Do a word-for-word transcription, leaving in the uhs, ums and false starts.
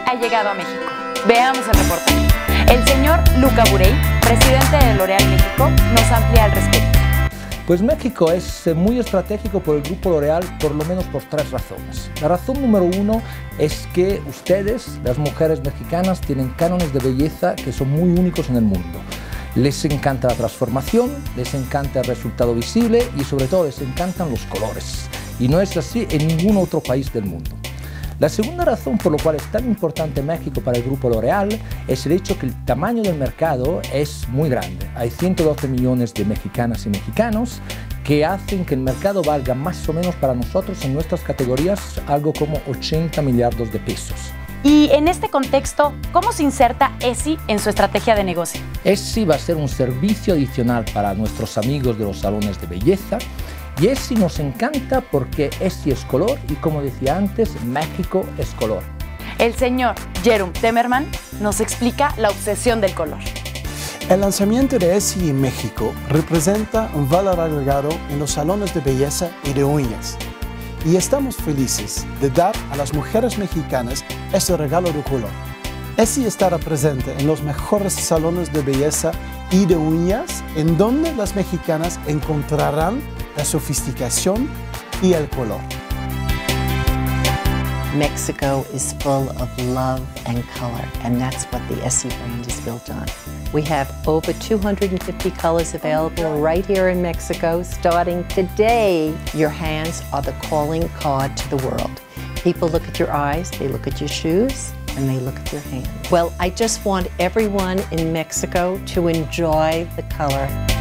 ha llegado a México. Veamos el reportaje. El señor Luca Burey, presidente de L'Oréal México, nos amplía al respecto. Pues México es muy estratégico por el Grupo L'Oréal por lo menos por tres razones. La razón número uno es que ustedes, las mujeres mexicanas, tienen cánones de belleza que son muy únicos en el mundo. Les encanta la transformación, les encanta el resultado visible y sobre todo les encantan los colores. Y no es así en ningún otro país del mundo. La segunda razón por la cual es tan importante México para el Grupo L'Oréal es el hecho que el tamaño del mercado es muy grande. Hay ciento doce millones de mexicanas y mexicanos que hacen que el mercado valga más o menos para nosotros en nuestras categorías algo como ochenta millardos de pesos. Y en este contexto, ¿cómo se inserta Essie en su estrategia de negocio? Essie va a ser un servicio adicional para nuestros amigos de los salones de belleza. Y Essie nos encanta porque Essie es color y, como decía antes, México es color. El señor Jerome Temerman nos explica la obsesión del color. El lanzamiento de Essie en México representa un valor agregado en los salones de belleza y de uñas. Y estamos felices de dar a las mujeres mexicanas este regalo de color. Essie estará presente en los mejores salones de belleza y de uñas, en donde las mexicanas encontrarán la sofisticación y el color. Mexico is full of love and color, and that's what the Essie brand is built on. We have over two hundred fifty colors available right here in Mexico. Starting today, your hands are the calling card to the world. People look at your eyes, they look at your shoes, and they look at your hands. Well, I just want everyone in Mexico to enjoy the color.